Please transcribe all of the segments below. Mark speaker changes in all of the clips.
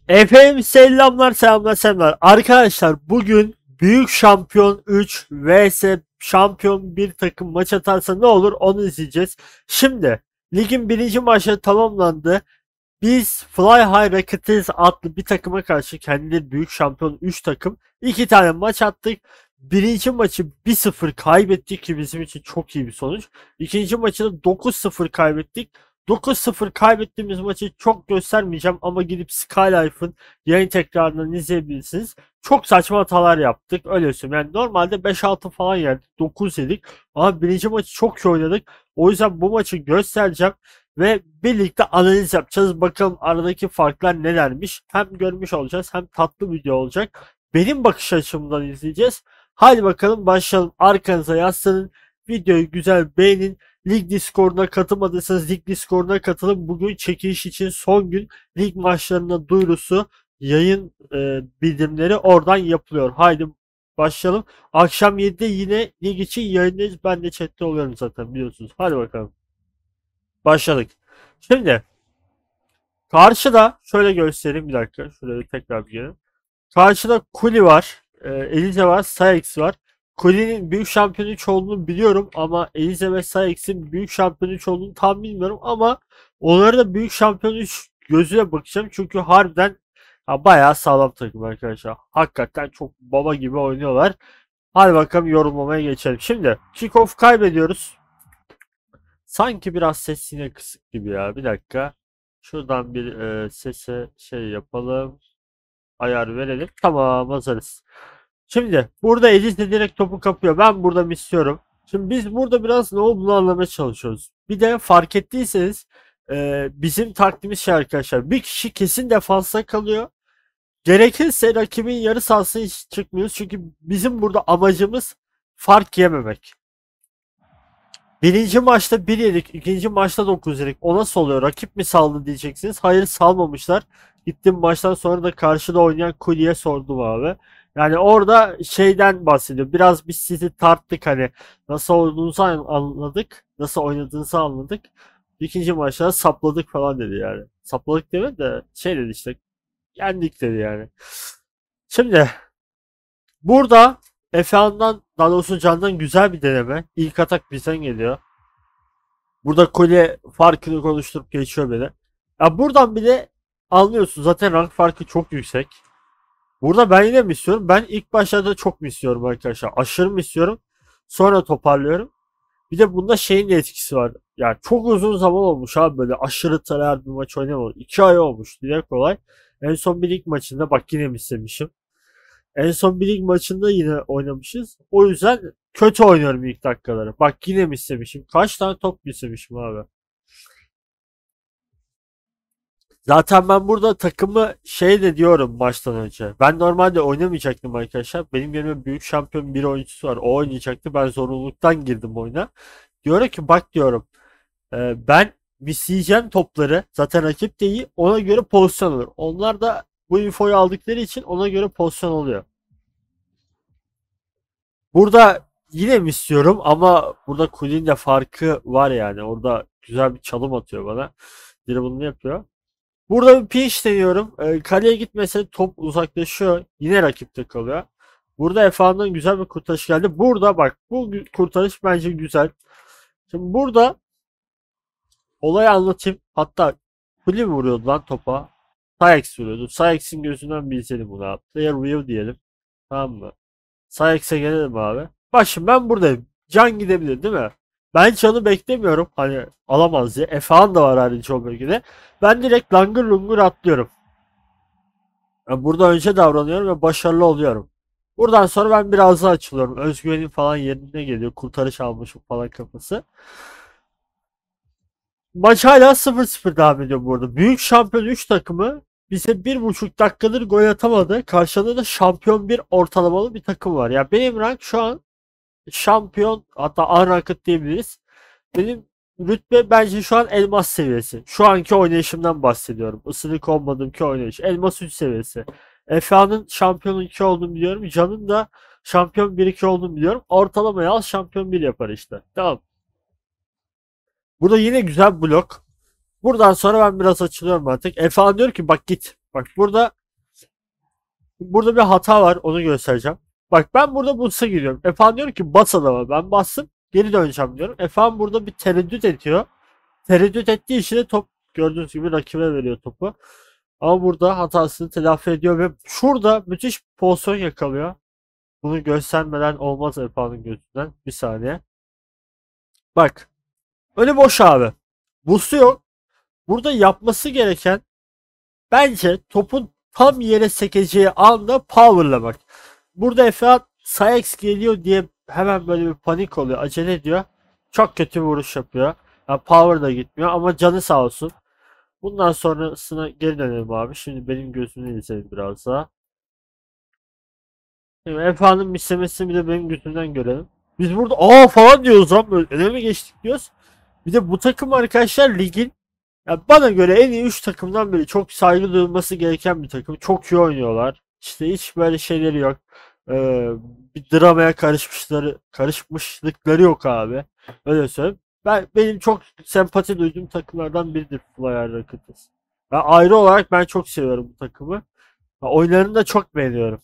Speaker 1: Efendim selamlar selamlar selamlar. Arkadaşlar bugün Büyük Şampiyon 3 vs Şampiyon 1 takım maç atarsa ne olur onu izleyeceğiz. Şimdi ligin birinci maçı tamamlandı. Biz Fly High Rocketeers adlı bir takıma karşı kendileri Büyük Şampiyon 3 takım 2 tane maç attık. Birinci maçı 1-0 kaybettik ki bizim için çok iyi bir sonuç. İkinci maçı da 9-0 kaybettik. 9-0 kaybettiğimiz maçı çok göstermeyeceğim ama gidip Skylife'ın yayın tekrarından izleyebilirsiniz. Çok saçma hatalar yaptık öyle söyleyeyim. Yani normalde 5-6 falan yerdik, 9 yedik ama birinci maçı çok iyi oynadık. O yüzden bu maçı göstereceğim ve birlikte analiz yapacağız. Bakalım aradaki farklar nelermiş. Hem görmüş olacağız hem tatlı video olacak. Benim bakış açımdan izleyeceğiz. Haydi bakalım başlayalım. Arkanıza yaslanın. Videoyu güzel beğenin. Lig Discord'una katılmadıysanız Lig Discord'una katılın. Bugün çekiliş için son gün lig maçlarının duyurusu, yayın bildirimleri oradan yapılıyor. Haydi başlayalım. Akşam 7'de yine lig için yayındayız. Ben de chatte oluyorum zaten biliyorsunuz. Hadi bakalım. Başladık. Şimdi karşıda şöyle göstereyim bir dakika. Şöyle tekrar bir gelin. Karşıda Kuli var. Elize var. Sayax var. Kuli'nin büyük şampiyon 3 olduğunu biliyorum ama Elize ve Sayax'in büyük şampiyon 3 olduğunu tam bilmiyorum ama onlara da büyük şampiyon 3 gözüyle bakacağım çünkü harbiden bayağı sağlam takım arkadaşlar. Hakikaten çok baba gibi oynuyorlar. Hadi bakalım yorumlamaya geçelim. Şimdi kickoff kaybediyoruz. Sanki biraz ses yine kısık gibi ya. Bir dakika. Şuradan bir sese şey yapalım. Ayar verelim. Tamam hazırız. Şimdi burada Elise direkt topu kapıyor. Ben burada istiyorum. Şimdi biz burada biraz ne olduğunu anlamaya çalışıyoruz. Bir de fark ettiyseniz bizim taktiğimiz şey arkadaşlar. Bir kişi kesin defansa kalıyor. Gerekirse rakibin yarı sahasına hiç çıkmıyoruz. Çünkü bizim burada amacımız fark yememek. Birinci maçta 1 yedik, ikinci maçta 9 yedik. O nasıl oluyor? Rakip mi saldı diyeceksiniz. Hayır salmamışlar. Gittim maçtan sonra da karşıda oynayan Kuli'ye sordum abi. Yani orada şeyden bahsediyor. Biraz biz sizi tarttık hani. Nasıl olduğunuzu anladık. Nasıl oynadığınızı anladık. İkinci maçta sapladık falan dedi yani. Sapladık demedi de şey dedi işte. Yendik dedi yani. Şimdi burada Efe'nden daha doğrusu Can'dan güzel bir deneme. İlk atak bizden geliyor. Burada kolye farkını konuşturup geçiyor beni. Ya buradan bile anlıyorsun. Zaten rank farkı çok yüksek. Burada ben yine mi istiyorum? Ben ilk başlarda çok mu istiyorum arkadaşlar? Aşırı mı istiyorum? Sonra toparlıyorum. Bir de bunda şeyin de etkisi var. Yani çok uzun zaman olmuş abi böyle aşırı tryhard bir maç oynamadım. 2 ay olmuş diye kolay. En son bir lig maçında bak yine mi istemişim. En son bir lig maçında yine oynamışız. O yüzden kötü oynuyorum ilk dakikaları. Bak yine mi istemişim? Kaç tane top mi istemişim abi? Zaten ben burada takımı şey de diyorum maçtan önce. Ben normalde oynamayacaktım arkadaşlar. Benim yerime büyük şampiyon bir oyuncusu var. O oynayacaktı. Ben zorunluluktan girdim oyuna. Diyorum ki bak diyorum. Ben misleyeceğim topları. Zaten rakip de iyi. Ona göre pozisyon alır. Onlar da bu infoyu aldıkları için ona göre pozisyon oluyor. Burada yine mi istiyorum ama burada Kulin de farkı var yani. Orada güzel bir çalım atıyor bana. Biri bunu yapıyor. Burada bir pinch deniyorum. Kaleye gitmese top uzaklaşıyor. Yine rakipte kalıyor. Burada Efe'nin güzel bir kurtarış geldi. Burada bak bu kurtarış bence güzel. Şimdi burada olayı anlatayım. Hatta Kuli vuruyordu lan topa. Sayax vuruyordu. Sayax'in gözünden bir izleyelim bunu abi. Player view diyelim. Tamam mı? Sayax'e gelelim abi. Bak şimdi ben buradayım. Can gidebilir değil mi? Ben Can'ı beklemiyorum. Hani alamaz diye. Efehan da var harici o bölgede. Ben direkt langır lungur atlıyorum. Yani burada önce davranıyorum ve başarılı oluyorum. Buradan sonra ben biraz daha açılıyorum. Özgüvenim falan yerine geliyor. Kurtarış almışım falan kafası. Maç hala 0-0 devam ediyor bu arada. Büyük şampiyon 3 takımı bize 1,5 dakikadır gol atamadı. Karşıda da şampiyon bir ortalamalı bir takım var. Ya benim rank şu an şampiyon hatta unranked diyebiliriz. Benim rütbe bence şu an elmas seviyesi. Şu anki oynayışımdan bahsediyorum. Isınık olmadığım ki oynayış. Elmas 3 seviyesi. Efe'nin şampiyon 2 olduğunu biliyorum. Can'ın da şampiyon 1-2 olduğunu biliyorum. Ortalamaya al şampiyon 1 yapar işte. Tamam. Burada yine güzel blok. Buradan sonra ben biraz açılıyorum artık. Efe'nin diyor ki bak git. Bak burada Burada bir hata var, onu göstereceğim. Bak ben burada Bulls'a giriyorum. Efendim diyor ki bas adama. Ben bastım. Geri döneceğim diyorum. Efendim burada bir tereddüt ediyor. Tereddüt ettiği için de top gördüğünüz gibi rakibe veriyor topu. Ama burada hatasını telafi ediyor ve şurada müthiş bir pozisyon yakalıyor. Bunu göstermeden olmaz Efa'nın gözünden. Bir saniye. Bak. Önü boş abi. Busu yok. Burada yapması gereken bence topun tam yere sekeceği anda powerlamak. Burada Efe Sayax geliyor diye hemen böyle bir panik oluyor. Acele ediyor. Çok kötü bir vuruş yapıyor. Yani power da gitmiyor ama canı sağ olsun. Bundan sonrasına geri dönelim abi. Şimdi benim gözümden izleyelim biraz daha. Şimdi Efe'nin mislemesini bir de benim gözümden görelim. Biz burada aa falan diyoruz lan, böyle öne mi geçtik diyoruz. Bir de bu takım arkadaşlar ligin, ya bana göre en iyi 3 takımdan biri. Çok saygı duyulması gereken bir takım. Çok iyi oynuyorlar. İşte hiç böyle şeyleri yok. Ee, Bir dramaya karışmışlıkları yok abi. Öyle söyleyeyim. Benim çok sempati duyduğum takımlardan biridir Flyers Rockets. Ayrı olarak ben çok seviyorum bu takımı. Oyunlarını da çok beğeniyorum.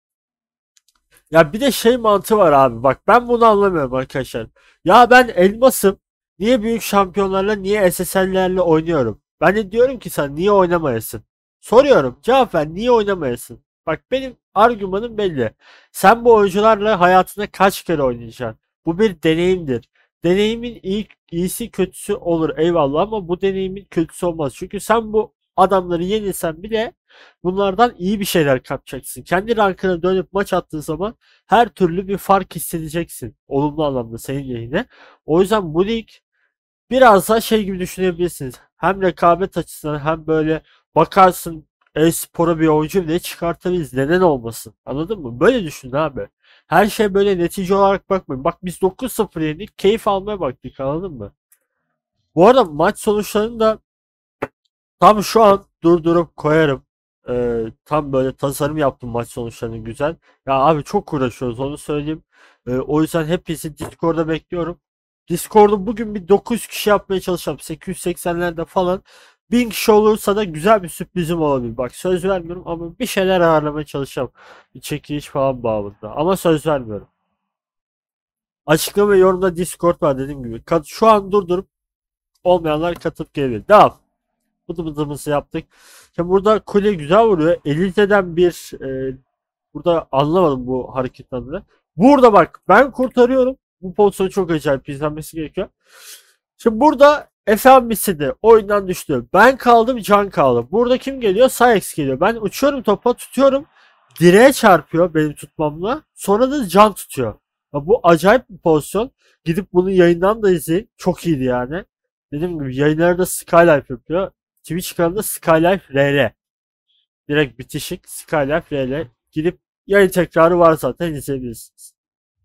Speaker 1: Ya bir de şey mantığı var abi. Bak ben bunu anlamıyorum arkadaşlar. Ya ben elmasım. Niye büyük şampiyonlarla, niye SSL'lerle oynuyorum? Ben de diyorum ki sen niye oynamayasın? Soruyorum. Cevap ver. Niye oynamayasın? Bak benim argümanım belli. Sen bu oyuncularla hayatında kaç kere oynayacaksın? Bu bir deneyimdir. Deneyimin iyisi kötüsü olur eyvallah ama bu deneyimin kötüsü olmaz. Çünkü sen bu adamları yenilsen bile bunlardan iyi bir şeyler kapacaksın. Kendi rankına dönüp maç attığın zaman her türlü bir fark hissedeceksin. Olumlu anlamda senin lehine. O yüzden bu lig biraz daha şey gibi düşünebilirsiniz. Hem rekabet açısından hem böyle bakarsın e-spora bir oyuncu bile çıkartabiliriz. Neden olmasın? Anladın mı? Böyle düşün abi. Her şey böyle netice olarak bakmayın. Bak biz 9-0 yendik. Keyif almaya baktık, anladın mı? Bu arada maç sonuçlarını da tam şu an durdurup koyarım. Tam böyle tasarım yaptım maç sonuçlarını güzel. Ya abi çok uğraşıyoruz, onu söyleyeyim. O yüzden hepinizi Discord'da bekliyorum. Discord'u bugün bir 900 kişi yapmaya çalışacağım. 880'lerde falan. 1000 kişi olursa da güzel bir sürprizim olabilir. Bak söz vermiyorum ama bir şeyler ayarlamaya çalışacağım. Bir çekiliş falan babında. Ama söz vermiyorum. Açıklama ve yorumda Discord var dediğim gibi. Şu an durdurup olmayanlar katılıp gelebilir. Devam. Bıdı bıdımızı yaptık. Şimdi burada kule güzel vuruyor. Elite'den burada anlamadım bu hareketin adını. Burada bak ben kurtarıyorum. Bu pozisyon çok acayip izlenmesi gerekiyor. Şimdi burada Efendisi de oyundan düştü. Ben kaldım, Can kaldı. Burada kim geliyor? Sayex geliyor. Ben uçuyorum, topa tutuyorum. Direğe çarpıyor benim tutmamla. Sonra da Can tutuyor. Ya bu acayip bir pozisyon. Gidip bunu yayından da izleyin. Çok iyiydi yani. Dediğim gibi yayınlarda Skylife yapıyor. Twitch kanalında Skylife RL. Direkt bitişik Skylife RL. Gidip yayın tekrarı var zaten, izleyebilirsiniz.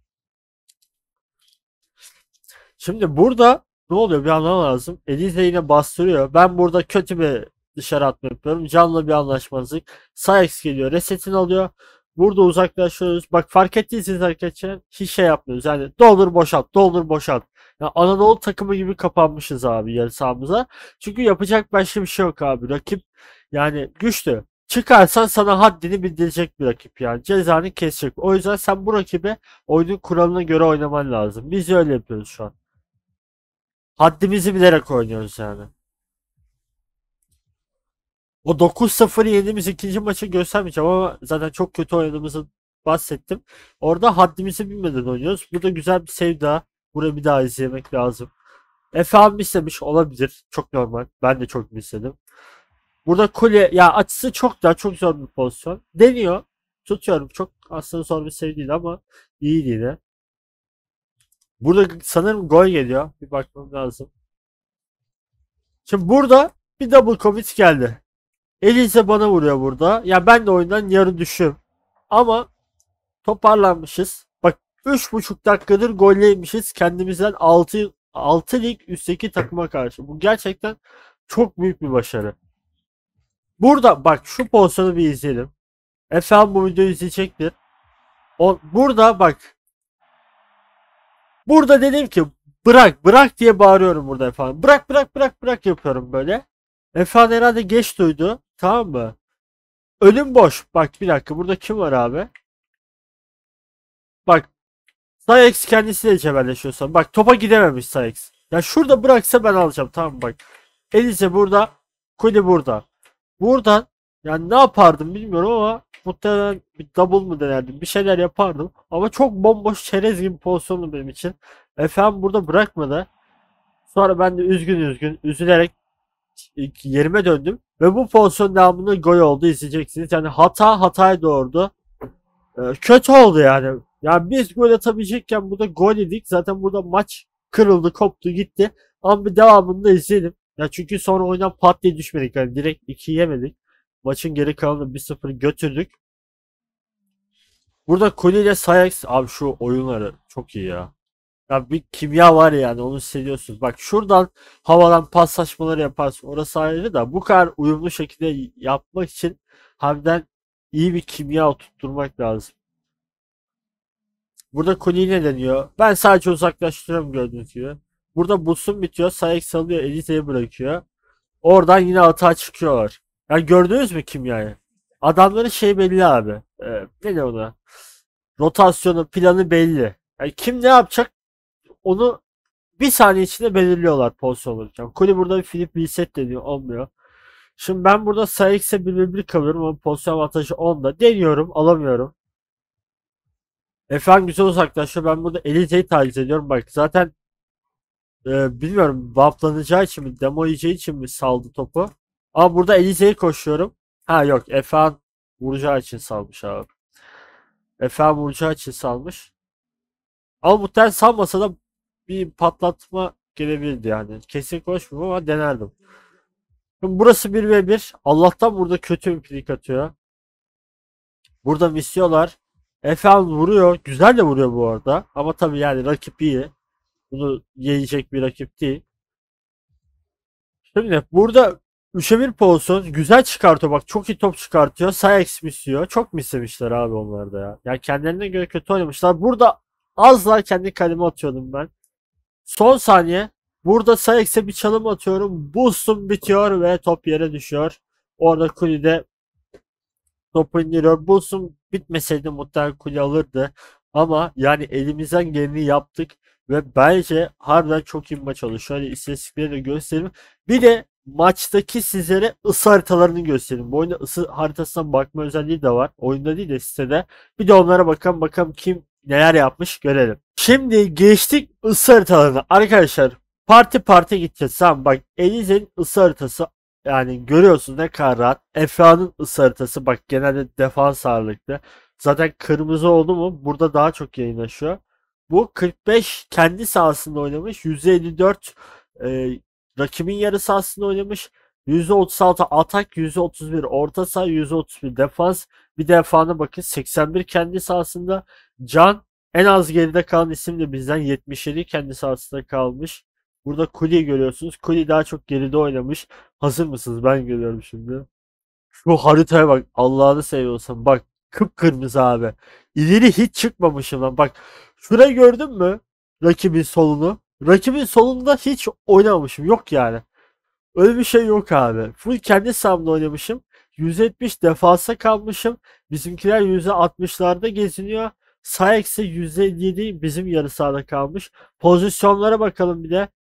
Speaker 1: Şimdi burada ne oluyor bir anlamam lazım. Elize yine bastırıyor. Ben burada kötü bir dışarı atma yapıyorum. Can'la bir anlaşmazlık. Sayex geliyor. Resetini alıyor. Burada uzaklaşıyoruz. Bak fark ettiyseniz arkadaşlar hiç şey yapmıyoruz. Yani doldur boşalt, doldur boşalt. Ya Anadolu takımı gibi kapanmışız abi yarı sahamıza. Çünkü yapacak başka bir şey yok abi. Rakip yani güçlü. Çıkarsan sana haddini bildirecek bir rakip yani. Cezanı kesecek. O yüzden sen bu rakibe oyunun kuralına göre oynaman lazım. Biz öyle yapıyoruz şu an. Haddimizi bilerek oynuyoruz yani. O 9-0 yendiğimiz ikinci maçı göstermeyeceğim ama zaten çok kötü oynadığımızı bahsettim. Orada haddimizi bilmeden oynuyoruz. Bu da güzel bir save daha. Burayı bir daha izlemek lazım. Efe abi istemiş olabilir. Çok normal. Ben de çok istedim. Burada kule ya açısı çok daha çok zor bir pozisyon. Deniyor. Tutuyorum. Çok aslında zor bir save değil ama iyiydi yine. Burada sanırım gol geliyor. Bir bakmam lazım. Şimdi burada bir double commit geldi. Elise bana vuruyor burada. Ya ben de oyundan yarı düşüm. Ama toparlanmışız. Bak 3,5 dakikadır golleymişiz. Kendimizden 6 lig üstteki takıma karşı. Bu gerçekten çok büyük bir başarı. Burada bak şu pozisyonu bir izleyelim. Efendim bu videoyu izleyecektir. Burada bak. Burada dedim ki bırak bırak diye bağırıyorum burada efendim. Bırak bırak bırak bırak yapıyorum böyle. Efendim herhalde geç duydu. Tamam mı? Önüm boş. Bak bir dakika, burada kim var abi? Bak, Sayex kendisiyle cebelleşiyorsa. Bak, topa gidememiş Sayex. Ya şurada bıraksa ben alacağım, tamam bak. Elise burada. Kuli burada. Buradan yani ne yapardım bilmiyorum ama muhtemelen bir double mı denerdim. Bir şeyler yapardım. Ama çok bomboş çerez gibi pozisyondu benim için. Efendim burada bırakmadı. Sonra ben de üzülerek yerime döndüm. Ve bu pozisyon devamında gol oldu, izleyeceksiniz. Yani hataya doğurdu. Kötü oldu yani. Yani biz gol atabilecekken burada gol yedik. Zaten burada maç kırıldı, koptu, gitti. Ama bir devamını da izleyelim. Ya çünkü sonra oyundan pat diye düşmedik. Yani direkt 2 yemedik. Maçın geri kalanını 1-0 götürdük. Burada Kuli ile Sayax abi, şu oyunları çok iyi ya. Ya bir kimya var yani, onu hissediyorsunuz. Bak şuradan havadan paslaşmaları yaparsın. Orası ayrı da bu kadar uyumlu şekilde yapmak için harbiden iyi bir kimya oturtturmak lazım. Burada Kuli ne deniyor? Ben sadece uzaklaştırıyorum gördüğünüz gibi. Burada Bus'un bitiyor. Sayax salıyor. Elise'yi bırakıyor. Oradan yine atağa çıkıyorlar. Yani gördünüz mü kimyayı? Adamların şey belli abi. Ne de ona? Rotasyonu, planı belli. Yani kim ne yapacak onu bir saniye içinde belirliyorlar pozisyon olurken. Kuli burada bir Philip Reset deniyor. Olmuyor. Şimdi ben burada Sayax'e 1v1 kalıyorum ama pozisyon avantajı 10'da. Deniyorum. Alamıyorum. Efendim güzel uzaklaşıyor. Ben burada Elise'yi taciz ediyorum. Bak zaten bilmiyorum, bufflanacağı için mi, demo yiyeceği için mi saldı topu. Ama burada Elise'yi koşuyorum. Ha yok, Efan vuracağı için salmış abi. Efan vuracağı için salmış. Ama muhtemelen salmasa da bir patlatma gelebilirdi yani. Kesin koşmuyorum ama denerdim. Şimdi burası 1v1. Allah'tan burada kötü bir plik atıyor. Burada misyolar. Efan vuruyor. Güzel de vuruyor bu arada. Ama tabii yani rakip iyi. Bunu yiyecek bir rakip değil. Şimdi burada 3'e 1 pozisyon güzel çıkartıyor, bak çok iyi top çıkartıyor. Sayax misliyor. Çok mislemişler abi onlar da ya. Yani kendilerine göre kötü oynamışlar. Burada az daha kendi kaleme atıyordum ben. Son saniye. Burada Sayax'e bir çalım atıyorum. Boost'um bitiyor ve top yere düşüyor. Orada Kuli'de topu indiriyor. Boost'um bitmeseydi muhtemelen Kuli alırdı. Ama yani elimizden geleni yaptık. Ve bence harbiden çok iyi bir maç oldu. Şöyle istatistikleri de göstereyim. Bir de maçtaki sizlere ısı haritalarını göstereyim. Bu oyunda ısı haritasına bakma özelliği de var. Oyunda değil de sitede. Bir de onlara bakalım kim neler yapmış görelim. Şimdi geçtik ısı haritalarına. Arkadaşlar parti parti gideceğiz. Tamam bak, Elize'nin ısı haritası yani görüyorsun ne kadar rahat. Efra'nın ısı haritası bak, genelde defans ağırlıklı. Zaten kırmızı oldu mu burada daha çok yayınlaşıyor. Bu 45 kendi sahasında oynamış. %54 e, rakibin yarı sahasında oynamış. %36 atak, %31 orta saha, %31 defans. Bir defana bakın, 81 kendi sahasında. Can en az geride kalan isim de bizden, 77 kendi sahasında kalmış. Burada Kuli görüyorsunuz. Kuli daha çok geride oynamış. Hazır mısınız? Ben görüyorum şimdi. Şu haritaya bak. Allah'ını seviyorsan. Bak kıpkırmızı abi. İleri hiç çıkmamışım lan. Bak şurayı gördün mü? Rakibin solunu. Rakibin solunda hiç oynamamışım. Yok yani. Öyle bir şey yok abi. Full kendi sahamda oynamışım. 170 defansa kalmışım. Bizimkiler %60'larda geziniyor. Sağ eksi %57 bizim yarı sahada kalmış. Pozisyonlara bakalım bir de.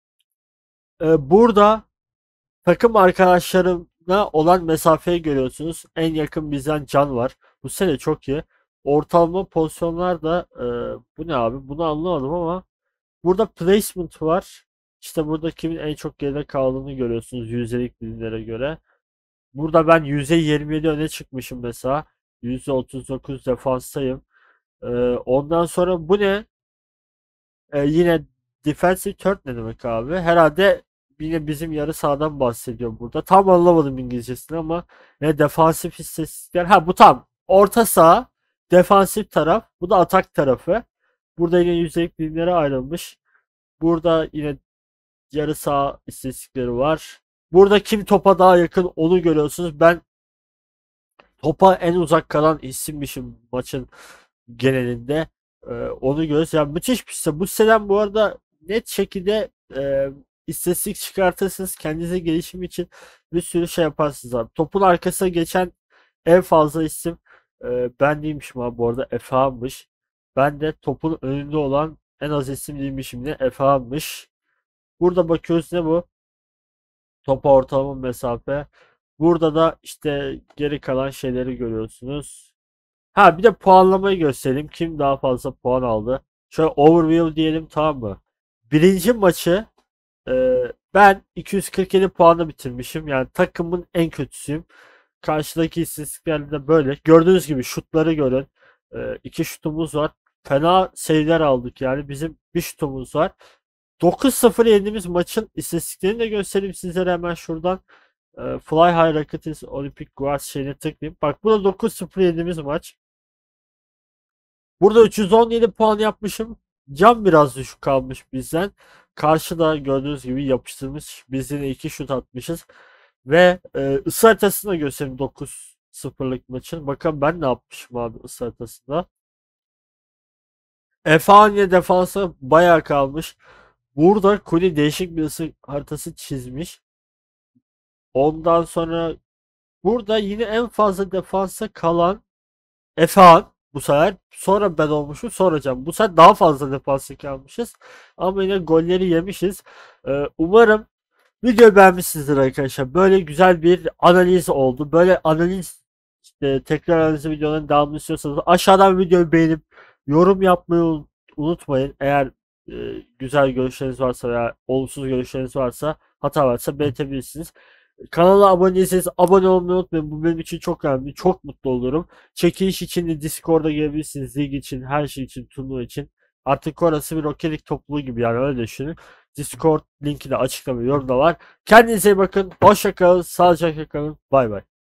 Speaker 1: Burada takım arkadaşlarımla olan mesafeyi görüyorsunuz. En yakın bizden Can var. Bu sene çok iyi. Ortalama pozisyonlar da bu ne abi? Bunu anlamadım ama burada placement var. İşte burada kimin en çok geride kaldığını görüyorsunuz yüzdelik dilimlere göre. Burada ben %27 öne çıkmışım mesela. %39 defanstayım. Ondan sonra bu ne? Yine defensive third ne demek abi? Herhalde yine bizim yarı sahadan bahsediyor burada. Tam anlamadım İngilizcesini ama ne defansif istatistikler. Ha bu tam. Orta saha, defansif taraf. Bu da atak tarafı. Burada yine yüzdelik birimlere ayrılmış. Burada yine yarı saha istatistikleri var. Burada kim topa daha yakın onu görüyorsunuz. Ben topa en uzak kalan isimmişim maçın genelinde. Onu görüyoruz. Yani müthiş bir site. Bu siteden bu arada net şekilde istatistik çıkartırsınız. Kendinize gelişim için bir sürü şey yaparsınız abi. Topun arkasına geçen en fazla isim ben değilmişim abi, bu arada Efe'miş. Ben de topun önünde olan en az isim değilmişim de Efe'miş. Burada bakıyoruz, ne bu? Topa ortalama mesafe. Burada da işte geri kalan şeyleri görüyorsunuz. Ha, bir de puanlamayı göstereyim. Kim daha fazla puan aldı? Şöyle overview diyelim, tamam mı? Birinci maçı ben 247 puanla bitirmişim. Yani takımın en kötüsüyüm. Karşıdaki istatistikler de böyle. Gördüğünüz gibi şutları görün. İki şutumuz var. Fena sayılar aldık yani. Bizim bir şutumuz var. 9-0 yendiğimiz maçın istatistiklerini de göstereyim sizlere hemen şuradan. Fly High Rockets Olympic Guards şeyine tıklayayım. Bak, burada 9-0 yendiğimiz maç. Burada 317 puan yapmışım. Can biraz düşük kalmış bizden. Karşıda gördüğünüz gibi yapıştırmış. Biz yine 2 şut atmışız. Ve ısı haritasını da göstereyim 9-0'lık maçın. Bakın ben ne yapmışım abi ısı haritasında. Efanya defansa bayağı kalmış. Burada Kuli değişik bir ısı haritası çizmiş. Ondan sonra burada yine en fazla defansa kalan Efehan bu sefer. Sonra ben olmuşum. Sonra Can. Bu sefer daha fazla defansa kalmışız. Ama yine golleri yemişiz. Umarım video beğenmişsinizdir arkadaşlar. Böyle güzel bir analiz oldu. Böyle analiz, işte tekrar analiz videolarının devamını istiyorsanız aşağıdan videoyu beğenip yorum yapmayı unutmayın. Eğer güzel görüşleriniz varsa veya olumsuz görüşleriniz varsa, hata varsa belirtebilirsiniz. Kanala abone değilseniz abone olmayı unutmayın. Bu benim için çok önemli. Çok mutlu olurum. Çekiliş için de Discord'a gelebilirsiniz. Lig için, her şey için, turnuva için. Artık orası bir Rocket League topluluğu gibi, yani öyle düşünün. Discord linki de açıklama yorumda var. Kendinize iyi bakın. Hoşça kalın. Sağlıcakla kalın. Bay bay.